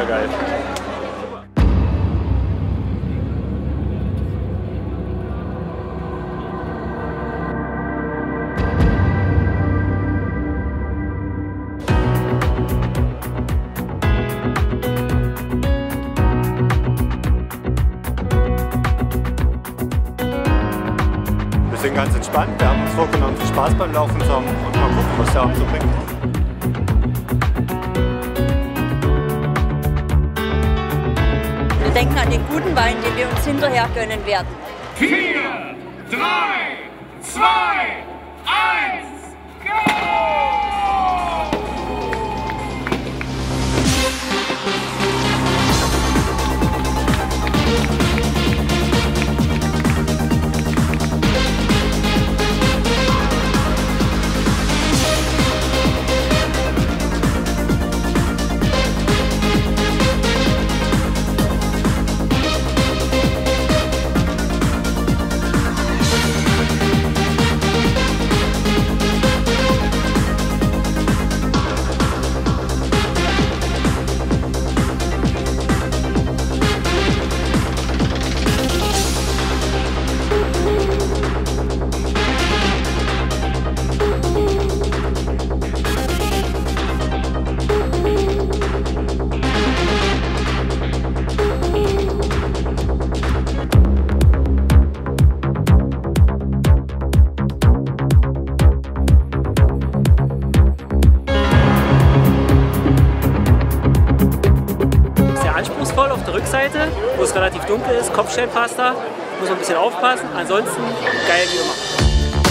geil. Wir sind ganz entspannt, wir haben uns vorgenommen, viel Spaß beim Laufen zu haben und mal gucken, was der Abend so bringt. Wir denken an den guten Wein, den wir uns hinterher gönnen werden. 4, 3, 2, 1, go! Anspruchsvoll auf der Rückseite, wo es relativ dunkel ist, Kopfsteinpflaster, muss man ein bisschen aufpassen, ansonsten geil wie immer.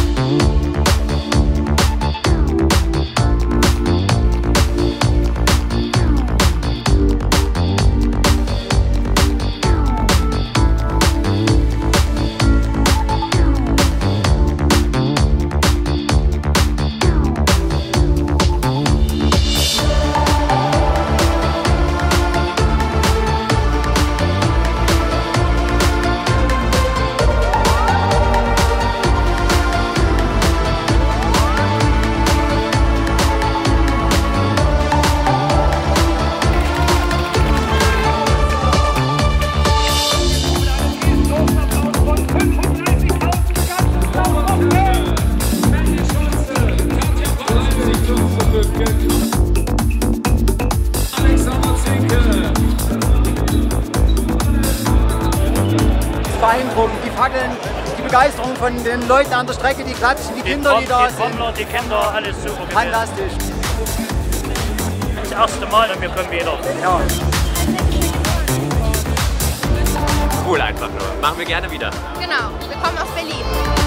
Beeindruckend, die Fackeln, die Begeisterung von den Leuten an der Strecke, die klatschen, die Kinder, die da sind. Die Trommler, die Kinder, alles super gewesen. Fantastisch. Das erste Mal und wir kommen wieder. Ja. Cool einfach nur. Machen wir gerne wieder. Genau, wir kommen aus Berlin.